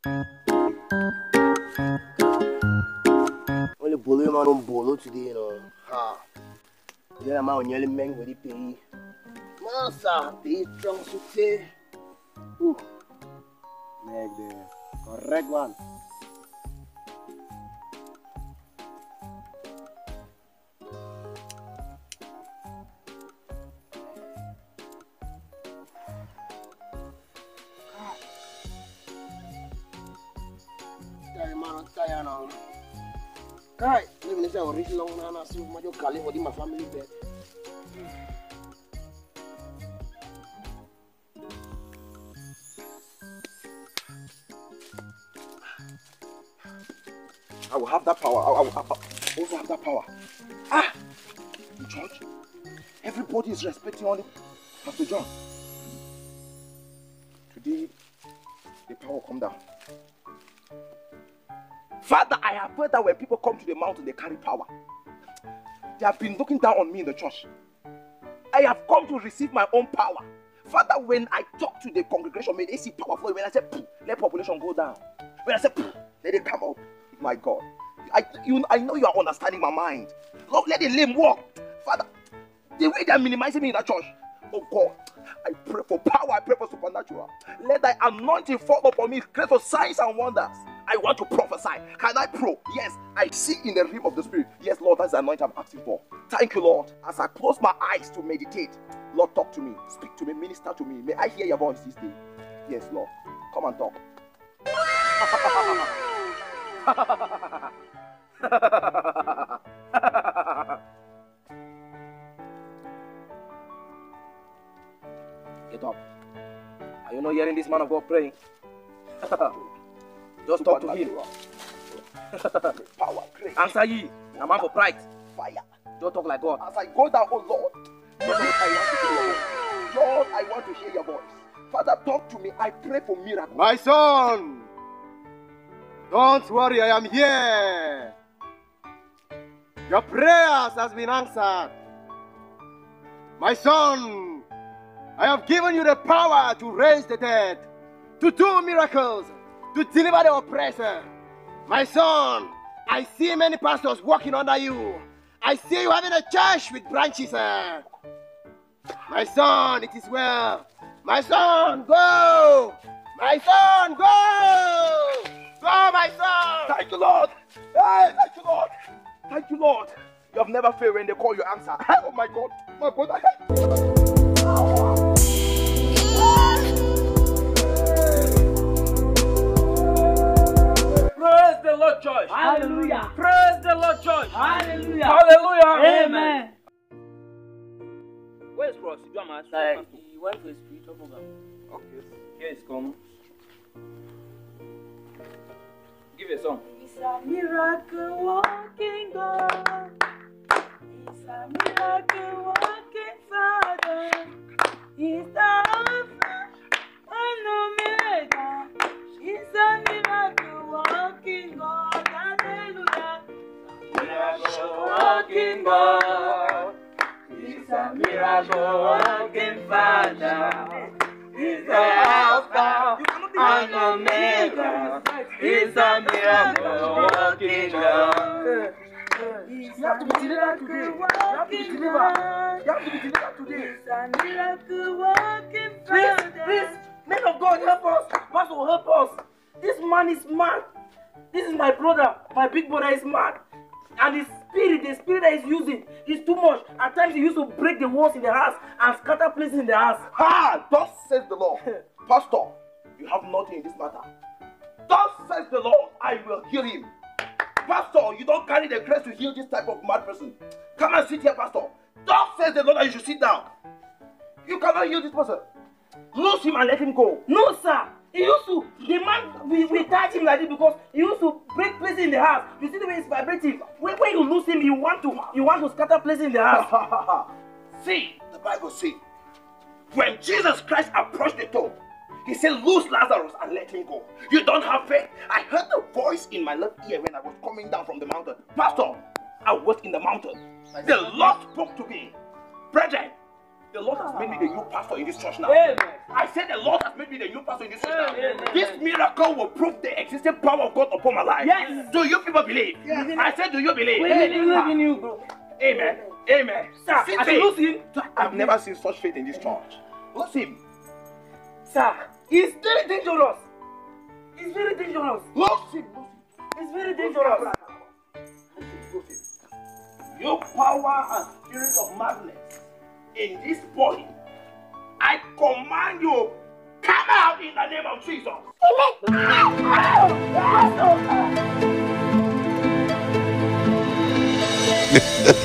Only bully man on bolo today, you know. Ha. Then I'm on yelling men with the pay. Massa, they drunk to say. Leg there. Correct one. Tired now. Kai, even if I reach long now, so much of Kali for my family bed. I will have that power. I will also have that power. Ah! In church, everybody is respecting only Pastor John. Today, the power will come down. Father, I have heard that when people come to the mountain, they carry power. They have been looking down on me in the church. I have come to receive my own power. Father, when I talk to the congregation, may they see power flow. When I say, let population go down. When I say, let it come up. My God. I know you are understanding my mind. Lord, let the lame walk. Father, the way they are minimizing me in that church. Oh God, I pray for power. I pray for supernatural. Let thy anointing fall upon me. Grace for signs and wonders. I want to prophesy. Can I pro? Yes, I see in the realm of the spirit. Yes, Lord, that's the anointing I'm asking for. Thank you, Lord. As I close my eyes to meditate, Lord, talk to me. Speak to me. Minister to me. May I hear your voice this day. Yes, Lord. Come and talk. Get up. Are you not hearing this man of God praying? Just talk to him. Power, grace. Answer ye. A man for pride. Fire. Don't talk like God. As I go down, oh Lord, Lord, I want to hear your voice. Father, talk to me. I pray for miracles. My son, don't worry, I am here. Your prayers has been answered. My son, I have given you the power to raise the dead, to do miracles, to deliver the oppressor. My son, I see many pastors working under you. I see you having a church with branches. My son, it is well. My son, go! My son, go! Go, my son! Thank you, Lord! Hey, thank you, Lord! Thank you, Lord! You have never failed when they call you answer. Oh my God! My brother! Praise the Lord, church! Hallelujah! Praise the Lord, church! Hallelujah! Hallelujah! Amen! Where is Cross? You are He went to a spiritual program. Okay. Here is come. Give a song. It's a miracle walking God. It's a miracle walking Father. He's the Alpha and Omega. He's a miracle walking God. Hallelujah. Miracle walking God. He's a miracle walking Father. He's the Alpha and Omega. He's a miracle walking God. You have to be delivered today. You have to be delivered. You have to be delivered today. He's a miracle walking Father. Please, men of God, help us. Pastor, help us. This man is mad. This is my brother. My big brother is mad. And the spirit that he's using is too much. At times he used to break the walls in the house and scatter places in the house. Ha! Thus says the Lord. Pastor, you have nothing in this matter. Thus says the Lord, I will heal him. Pastor, you don't carry the grace to heal this type of mad person. Come and sit here, Pastor. Thus says the Lord that you should sit down. You cannot heal this person. Lose him and let him go. No, sir. He used to, the man, we touch him like this because he used to break places in the house. You see the way he's vibrating. When you lose him, you want to scatter places in the house. See, the Bible says, when Jesus Christ approached the tomb, he said, loose Lazarus and let him go. You don't have faith. I heard the voice in my left ear when I was coming down from the mountain. Pastor, I was in the mountain. The Lord spoke to me. Brethren, The Lord has made me the new pastor in this church now. Amen. I said the Lord has made me the new pastor in this church now. Amen. This miracle will prove the existing power of God upon my life. Yes. Do you people believe? Yes. I said, do you believe? We believe in you, bro. Amen. Amen. Sir, See I faith. lose him. I've never seen such faith in this church. Lose him. Sir, it's very dangerous. It's very dangerous. Lose him. It's very dangerous. Your power and spirit of madness in this body, I command you, come out in the name of Jesus. Amen.